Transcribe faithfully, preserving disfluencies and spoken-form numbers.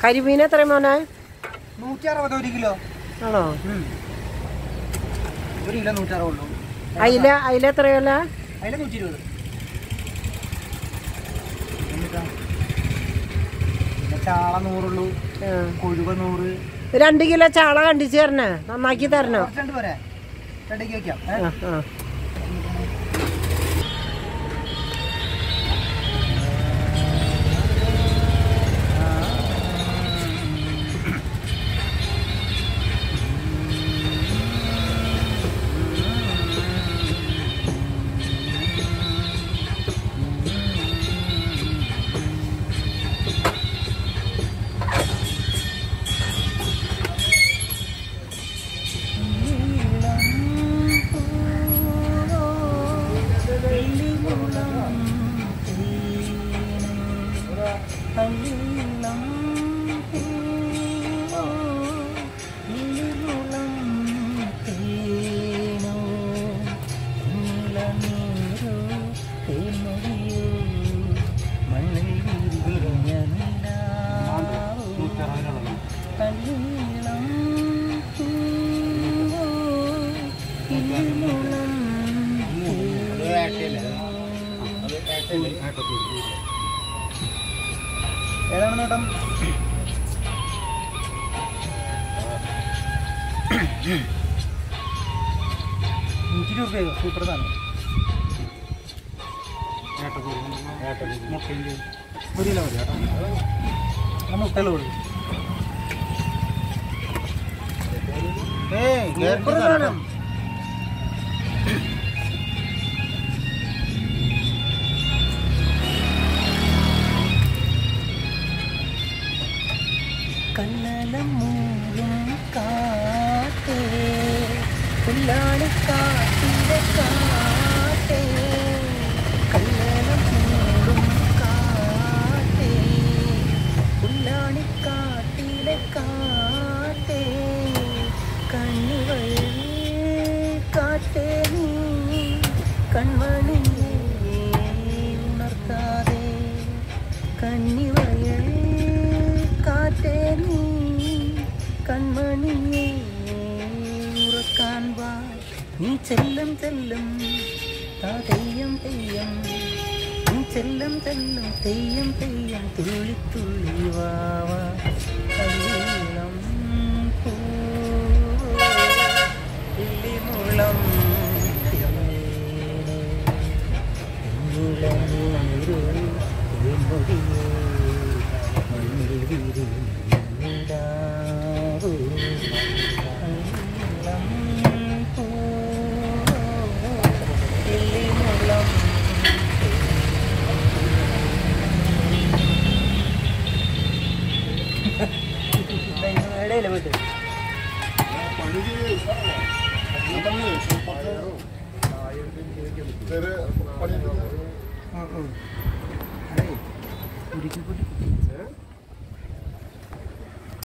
കരിമീൻ എത്ര മോനെ? നൂറ്റി അറുപത് ഒരു കിലോ ആണോ? ഒരു കിലോ നൂറ്റി അറുപതുള്ളൂ. അയില അയില എത്രയല്ല? അതിൽ നൂറ്റി ഇരുപത്. പിന്നെ ചാള നൂറുള്ളൂ, കൊഴുവ നൂറ്. രണ്ട് കിലോ ചാള കണ്ടിച്ച് തരണേ, നന്നാക്കി തരണോ? രണ്ട് പോരെ, രണ്ടേക്ക് വയ്ക്കാം. ഏതാണ് നേട്ടം? നൂറ്റി ഇരുപത് രൂപയോ? സൂപ്പർ സാധനം. ഒരു കിലോ മതി കേട്ടോ. ആ മുട്ടല്ലോ കൊടുക്കും. സൂപ്പർ സാധനം. കന്നലം മൂലും കാട്ടേ പുല്ലാണ് കാട്ടിലെ കാട്ടേ കന്നലം മൂലും കാട്ടേ പുല്ലാണ് കാട്ടിലെ കാട്ടേ കണ്ണുകൾ കാട്ടേ നീ കൺമണിയെ ഉണർത്താതെ കന്നിവയൽ കാറ്റേ നീ കൺമണിയെ ഉറക്കാൻ വാ നീ ചെല്ലം ചെല്ലം തെയ്യം തെയ്യം നീ ചെല്ലം ചെല്ലം തെയ്യം തെയ്യം തുള്ളി തുള്ളി വാവാ കല്യാണം പൂളിമുളം ഇടയില്ല വീട്ട് ഒരിക്കൽ